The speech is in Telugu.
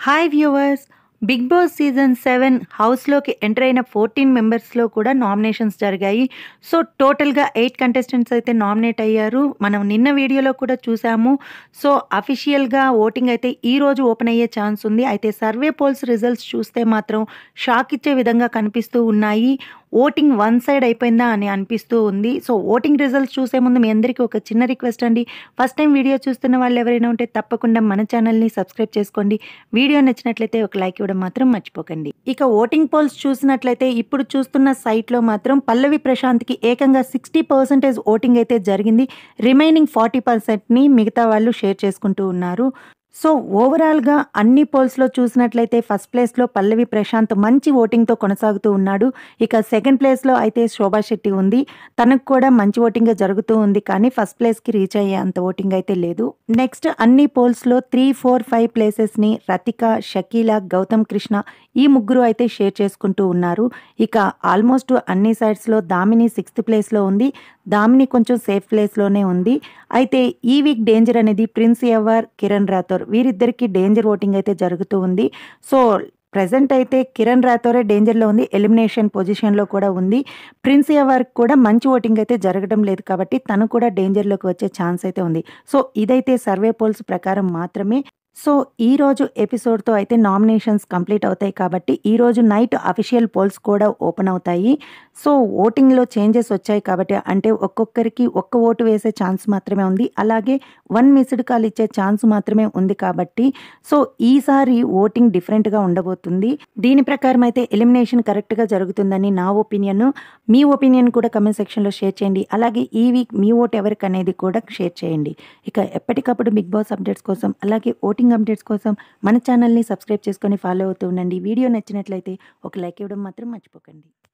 Hi viewers. 'Bigg Boss' season 7 హౌస్‌లోకి ఎంటర్ అయిన 14 మెంబర్స్‌లో కూడా నామినేషన్స్ జరిగాయి. సో, టోటల్‌గా 8 కంటెస్టెంట్స్ అయితే నామినేట్ అయ్యారు. మనం నిన్న వీడియోలో కూడా చూసాము. సో, అఫీషియల్‌గా ఓటింగ్ అయితే ఈరోజు ఓపెన్ అయ్యే ఛాన్స్ ఉంది. అయితే సర్వే పోల్స్ రిజల్ట్స్ చూస్తే మాత్రం షాక్ ఇచ్చే విధంగా కనిపిస్తూ ఉన్నాయి. ఓటింగ్ వన్ సైడ్ అయిపోయిందా అని అనిపిస్తూ ఉంది. సో, ఓటింగ్ రిజల్ట్స్ చూసే ముందు మీ అందరికీ ఒక చిన్న రిక్వెస్ట్ అండి. ఫస్ట్ టైం వీడియో చూస్తున్న వాళ్ళు ఎవరైనా ఉంటే తప్పకుండా మన ఛానల్‌ని సబ్స్క్రైబ్ చేసుకోండి. వీడియో నచ్చినట్లయితే ఒక లైక్ ఇవ్వడం మాత్రం మర్చిపోకండి. ఇక ఓటింగ్ పోల్స్ చూసినట్లయితే ఇప్పుడు చూస్తున్న సైట్‌లో మాత్రం పల్లవి ప్రశాంత్‌కి ఏకంగా 60% ఓటింగ్ అయితే జరిగింది. రిమైనింగ్ 40%ని మిగతా వాళ్ళు షేర్ చేసుకుంటూ ఉన్నారు. సో, ఓవరాల్‌గా అన్ని పోల్స్‌లో చూసినట్లయితే ఫస్ట్ ప్లేస్‌లో పల్లవి ప్రశాంత్ మంచి ఓటింగ్‌తో కొనసాగుతూ ఉన్నాడు. ఇక సెకండ్ ప్లేస్‌లో అయితే శోభా శెట్టి ఉంది. తనకు కూడా మంచి ఓటింగే జరుగుతూ ఉంది. కానీ ఫస్ట్ ప్లేస్‌కి రీచ్ అయ్యే అంత ఓటింగ్ అయితే లేదు. నెక్స్ట్ అన్ని పోల్స్‌లో 3, 4, 5 ప్లేసెస్‌ని రతిక, షకీల, గౌతమ్ కృష్ణ ఈ ముగ్గురు అయితే షేర్ చేసుకుంటూ ఉన్నారు. ఇక ఆల్మోస్ట్ అన్ని సైడ్స్‌లో దామిని 6థ్ ప్లేస్‌లో ఉంది. దామిని కొంచెం సేఫ్ ప్లేస్‌లోనే ఉంది. అయితే ఈ వీక్ డేంజర్ అనేది ప్రిన్స్ ఎవర్, కిరణ్ రాథోర్ వీరిద్దరికీ డేంజర్ ఓటింగ్ అయితే జరుగుతూ ఉంది. సో, ప్రెజెంట్ అయితే కిరణ్ రాథోరే డేంజర్‌లో ఉంది. ఎలిమినేషన్ పొజిషన్‌లో కూడా ఉంది. ప్రిన్స్ ఎవర్‌కి కూడా మంచి ఓటింగ్ అయితే జరగడం లేదు కాబట్టి తను కూడా డేంజర్‌లోకి వచ్చే ఛాన్స్ అయితే ఉంది. సో, ఇదైతే సర్వే పోల్స్ ప్రకారం మాత్రమే. సో, ఈరోజు ఎపిసోడ్‌తో అయితే నామినేషన్స్ కంప్లీట్ అవుతాయి కాబట్టి ఈరోజు నైట్ అఫీషియల్ పోల్స్ కూడా ఓపెన్ అవుతాయి. సో, ఓటింగ్‌లో చేంజెస్ వచ్చాయి కాబట్టి అంటే ఒక్కొక్కరికి ఒక్క ఓటు వేసే ఛాన్స్ మాత్రమే ఉంది. అలాగే 1 మిస్డ్ కాల్ ఇచ్చే ఛాన్స్ మాత్రమే ఉంది కాబట్టి సో, ఈసారి ఓటింగ్ డిఫరెంట్‌గా ఉండబోతుంది. దీని ప్రకారం అయితే ఎలిమినేషన్ కరెక్ట్‌గా జరుగుతుందని నా ఒపీనియన్. మీ ఒపీనియన్ కూడా కామెంట్ సెక్షన్‌లో షేర్ చేయండి. అలాగే ఈ వీక్ మీ ఓటు ఎవరికనేది కూడా షేర్ చేయండి. ఇక ఎప్పటికప్పుడు బిగ్ బాస్ అప్డేట్స్ కోసం అలాగే ఓటింగ్ అప్డేట్స్ కోసం మన ఛానల్‌ని సబ్స్క్రైబ్ చేసుకొని ఫాలో అవుతూ ఉండండి. వీడియో నచ్చినట్లయితే ఒక లైక్ ఇవ్వడం మాత్రం మర్చిపోకండి.